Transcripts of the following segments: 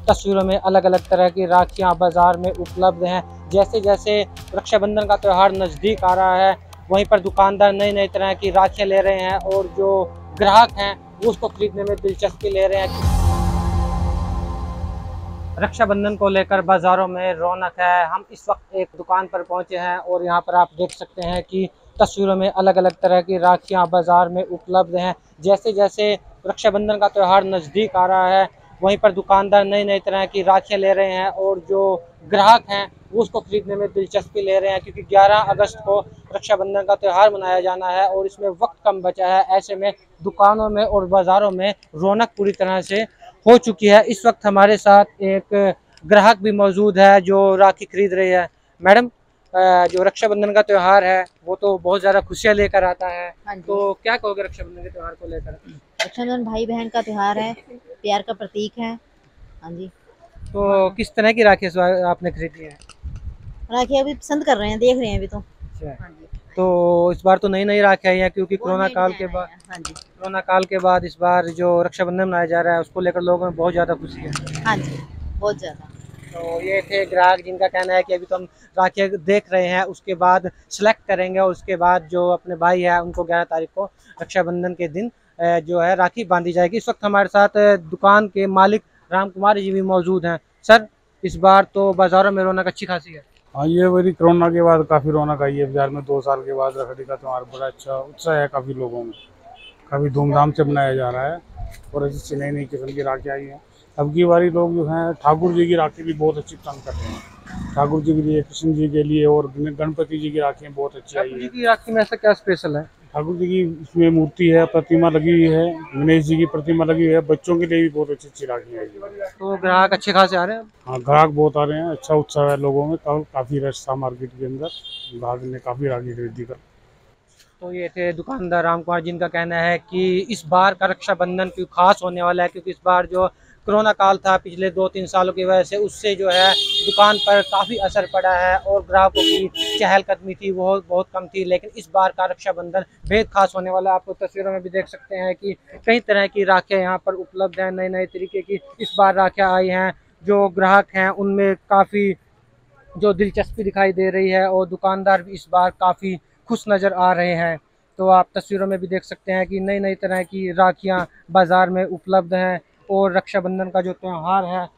तस्वीरों में अलग अलग तरह की राखियां बाजार में उपलब्ध हैं। जैसे जैसे रक्षाबंधन का त्यौहार नज़दीक आ रहा है, वहीं पर दुकानदार नई नई तरह की राखियां ले रहे हैं और जो ग्राहक हैं वो उसको खरीदने में दिलचस्पी ले रहे हैं। रक्षाबंधन को लेकर बाज़ारों में रौनक है। हम इस वक्त एक दुकान पर पहुंचे हैं और यहाँ पर आप देख सकते हैं कि तस्वीरों में अलग अलग तरह की राखियां बाज़ार में उपलब्ध हैं। जैसे जैसे रक्षाबंधन का त्यौहार नज़दीक आ रहा है, वहीं पर दुकानदार नई नई तरह की राखियां ले रहे हैं और जो ग्राहक हैं वो उसको खरीदने में दिलचस्पी ले रहे हैं, क्योंकि 11 अगस्त को रक्षाबंधन का त्यौहार मनाया जाना है और इसमें वक्त कम बचा है। ऐसे में दुकानों में और बाज़ारों में रौनक पूरी तरह से हो चुकी है। इस वक्त हमारे साथ एक ग्राहक भी मौजूद है जो राखी खरीद रही है। मैडम, जो रक्षाबंधन का त्यौहार है वो तो बहुत ज़्यादा खुशियाँ लेकर आता है, तो क्या कहोगे रक्षाबंधन के त्यौहार को लेकर? रक्षाबंधन भाई बहन का त्योहार है, प्यार का प्रतीक है। हाँ जी। तो किस तरह की राखी आपने खरीदी है? राखी अभी पसंद कर रहे हैं, देख रहे हैं अभी तो। अच्छा, हाँ जी। तो इस बार तो नई नई राखी आई है, क्योंकि कोरोना काल के बाद। हाँ जी। कोरोना काल के बाद इस बार जो रक्षाबंधन मनाया जा रहा है उसको लेकर लोगों में बहुत ज़्यादा खुशी है। हाँ जी, बहुत ज़्यादा। तो ये थे ग्राहक जिनका कहना है कि अभी तो हम राखी देख रहे हैं, उसके बाद सिलेक्ट करेंगे और उसके बाद जो अपने भाई है उनको 11 तारीख को रक्षाबंधन के दिन जो है राखी बांधी जाएगी। इस वक्त हमारे साथ दुकान के मालिक राम कुमार जी भी मौजूद हैं। सर, इस बार तो बाज़ारों में रौनक अच्छी खासी है। हाँ, ये मेरी कोरोना के बाद काफ़ी रौनक आई है बाजार में। 2 साल के बाद रखड़ी का त्यौहार बड़ा अच्छा उत्साह है काफ़ी लोगों में, काफ़ी धूमधाम से मनाया जा रहा है और अच्छी नई नई किस्म की राखी आई हैं। अब की बारी लोग जो हैं ठाकुर जी की राखी भी बहुत अच्छी पसंद करते हैं। ठाकुर जी के लिए, कृष्ण जी के लिए और गणपति जी की राखियाँ बहुत अच्छी आई ठाकुर जी है। की राखी में ऐसा क्या स्पेशल है? ठाकुर जी की इसमें मूर्ति है, प्रतिमा लगी हुई है, गणेश जी की प्रतिमा लगी हुई है। बच्चों के लिए भी बहुत अच्छी अच्छी राखियाँ आई है। तो ग्राहक अच्छे खासे आ रहे हैं? हाँ, ग्राहक बहुत आ रहे हैं, अच्छा उत्साह है लोगों में। काफ़ी रश था मार्केट के अंदर, ग्राहक ने काफ़ी राखी खरीदी कर। तो ये थे दुकानदार राम कुमार, जिनका कहना है कि इस बार का रक्षाबंधन क्यों खास होने वाला है, क्योंकि इस बार जो कोरोना काल था पिछले 2-3 सालों की वजह से, उससे जो है दुकान पर काफ़ी असर पड़ा है और ग्राहकों की चहलकदमी थी वो बहुत कम थी। लेकिन इस बार का रक्षाबंधन बेहद खास होने वाला है। आपको तस्वीरों में भी देख सकते हैं कि कई तरह की राखियाँ यहाँ पर उपलब्ध हैं, नए नए तरीके की इस बार राखियाँ आई हैं। जो ग्राहक हैं उनमें काफ़ी जो दिलचस्पी दिखाई दे रही है और दुकानदार भी इस बार काफ़ी खुश नज़र आ रहे हैं। तो आप तस्वीरों में भी देख सकते हैं कि नई नई तरह की राखियां बाज़ार में उपलब्ध हैं और रक्षाबंधन का जो त्यौहार है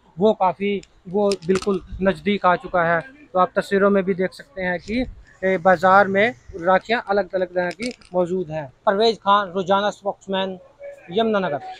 वो बिल्कुल नज़दीक आ चुका है। तो आप तस्वीरों में भी देख सकते हैं कि बाज़ार में राखियां अलग अलग तरह की मौजूद हैं। परवेज़ खान, रोजाना स्पोक्समैन, यमुनानगर।